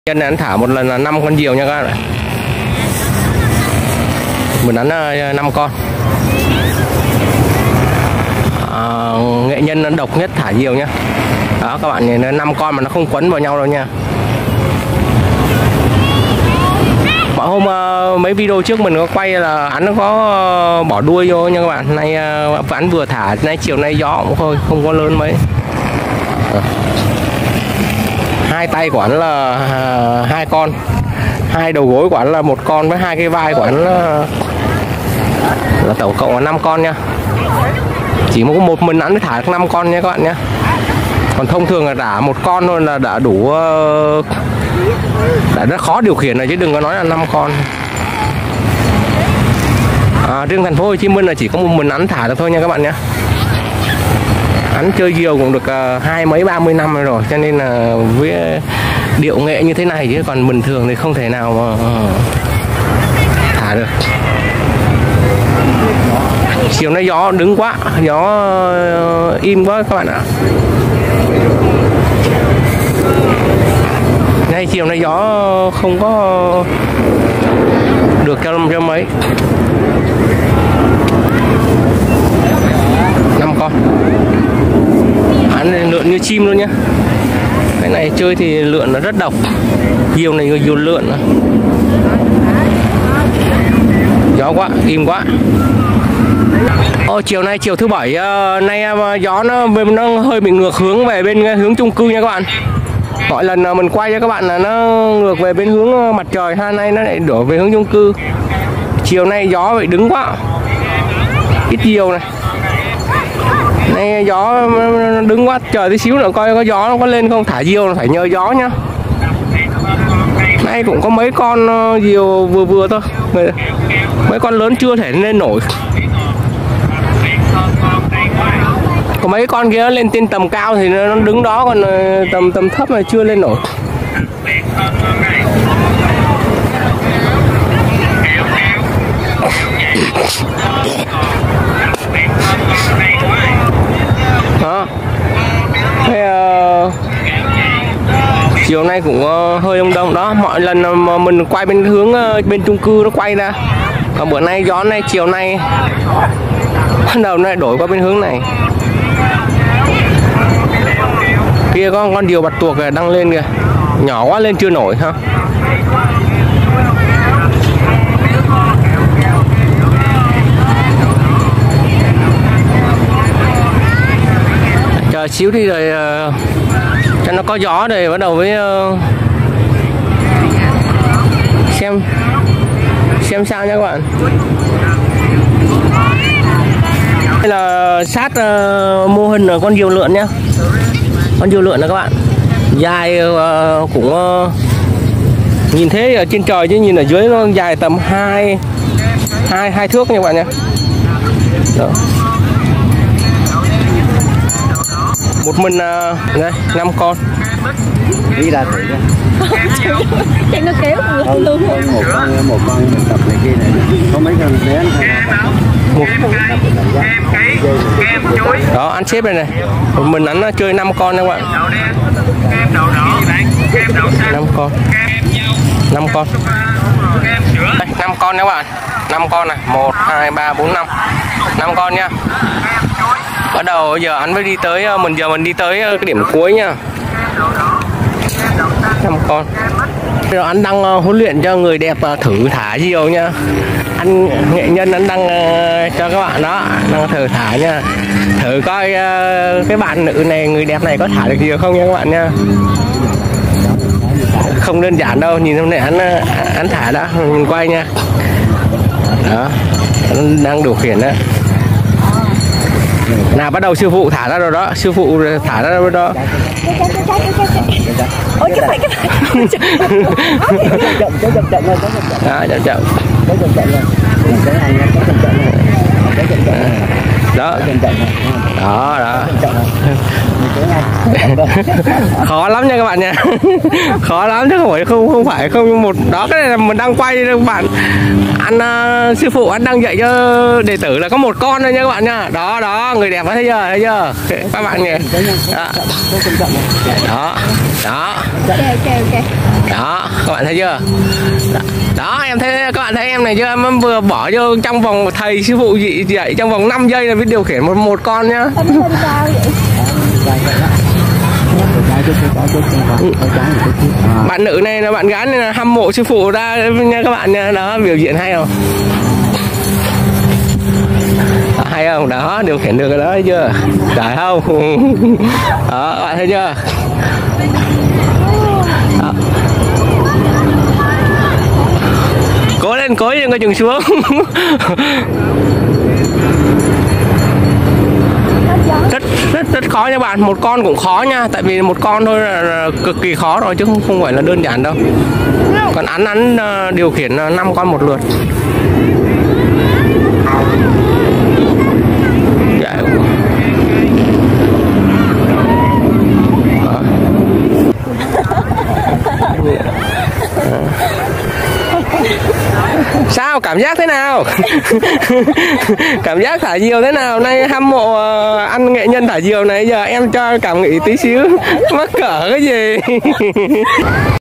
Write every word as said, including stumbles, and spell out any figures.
Nhân này anh thả một lần là năm con diều nha các bạn. Mình đánh năm con. À, nghệ nhân nó độc nhất thả diều nhá. Đó các bạn nhìn năm con mà nó không quấn vào nhau đâu nha. Mọi hôm mấy video trước mình có quay là anh có bỏ đuôi vô nha các bạn. Nay anh vừa thả, nay chiều nay gió cũng thôi, không có lớn mấy. À. Hai tay của anh là hai con, hai đầu gối của anh là một con, với hai cái vai của anh là, là tổng cộng là năm con nha. Chỉ một một mình anh mới thả được năm con nha các bạn nhé. Còn thông thường là thả một con thôi là đã đủ, đã rất khó điều khiển rồi chứ đừng có nói là năm con. À, riêng thành phố Hồ Chí Minh là chỉ có một mình anh thả được thôi nha các bạn nhé. Anh chơi diều cũng được hai mấy ba mươi năm rồi, cho nên là với điệu nghệ như thế này, chứ còn bình thường thì không thể nào mà thả được. Chiều nay gió đứng quá, gió im quá các bạn ạ. Nay chiều nay gió không có được cho cho mấy. Năm con. Hắn lượn như chim luôn nhá. Cái này chơi thì lượn nó rất độc. Diều này diều lượn. Gió quá, im quá. Ô, chiều nay chiều thứ bảy, uh, nay uh, gió nó nó hơi bị ngược hướng về bên uh, hướng chung cư nha các bạn. Mọi lần uh, mình quay cho các bạn là nó ngược về bên hướng uh, mặt trời, ha, nay nó lại đổ về hướng chung cư. Chiều nay gió bị đứng quá, ít diều này. Nay gió đứng quá, chờ tí xíu nữa coi có gió nó có lên không, thả diều là phải nhờ gió nhá. Nay cũng có mấy con uh, diều vừa vừa thôi, mấy con lớn chưa thể lên nổi. Có mấy con kia lên trên tầm cao thì nó đứng đó, còn tầm tầm thấp này chưa lên nổi. Đó. Thế, uh, chiều nay cũng uh, hơi đông đông đó. Mọi lần mà mình quay bên hướng uh, bên chung cư nó quay ra. Còn bữa nay gió này chiều nay bắt đầu nó lại đổi qua bên hướng này. Kia có con diều bạch tuộc đang lên kìa, nhỏ quá lên chưa nổi ha. Chờ xíu đi rồi uh, cho nó có gió rồi bắt đầu với uh, xem xem sao nha các bạn. Đây là sát uh, mô hình con diều lượn nhá. Con diều lượn đó các bạn. Dài uh, cũng uh, nhìn thế ở trên trời chứ nhìn ở dưới nó dài tầm hai hai hai thước nha các bạn nhé. Đó. Một mình uh, đây năm con. Đi ra thử nha. Chắc nó kéo luôn luôn. Một con một con mình tập này kia này. Có mấy con bé một đó anh xếp đây này, mình đánh chơi năm con nha các bạn. Năm con, năm con, đây, năm con nha các bạn, năm con này, một, hai, ba, bốn, năm, năm con nha. Bắt đầu giờ anh mới đi tới, mình giờ mình đi tới cái điểm cuối nha. Năm con. Rồi anh đang uh, huấn luyện cho người đẹp uh, thử thả diều nha. Anh nghệ nhân anh đang uh, cho các bạn đó, đang thử thả nha. Thử coi uh, cái bạn nữ này, người đẹp này có thả được diều không nha các bạn nha. Không đơn giản đâu, nhìn hôm nay anh uh, anh thả đã, mình quay nha. Đó, anh đang điều khiển đó. Nào bắt đầu sư phụ thả ra rồi đó, sư phụ thả ra rồi đó. Ôi cái này cái này. chậm chậm chậm chậm Đó, chậm chậm. Đó. Đó, đó. Khó lắm nha các bạn nha. Khó lắm chứ không phải không không phải không một đó, cái này là mình đang quay các bạn. Anh uh, sư phụ anh đang dạy cho đệ tử là có một con thôi nha các bạn nha. Đó đó, người đẹp thấy chưa, thấy chưa các bạn nhỉ. Đó. Đó. Đó. Ok ok ok. Đó, các bạn thấy chưa? Đó, em thấy các bạn thấy em này chưa? Em vừa bỏ vô trong vòng thầy sư phụ dị dạy trong vòng năm giây là biết điều khiển một một con nhá. Anh lên cao vậy? Bạn nữ này là bạn gái này là hâm mộ sư phụ ra nha các bạn nha. Đó, biểu diễn hay không? Đó, hay không? Đó, điều khiển được cái đó thấy chưa? Trời không? Đó, các bạn thấy chưa? Đó. Cố lên, cố lên, coi chừng xuống. rất rất rất khó nha bạn, một con cũng khó nha, tại vì một con thôi là, là cực kỳ khó rồi chứ không không phải là đơn giản đâu. Còn ăn ăn điều khiển năm con một lượt. Sao cảm giác thế nào? Cảm giác thả diều thế nào? Nay hâm mộ uh, ăn nghệ nhân thả diều này, giờ em cho cảm nghĩ tí xíu. Mắc cỡ cái gì?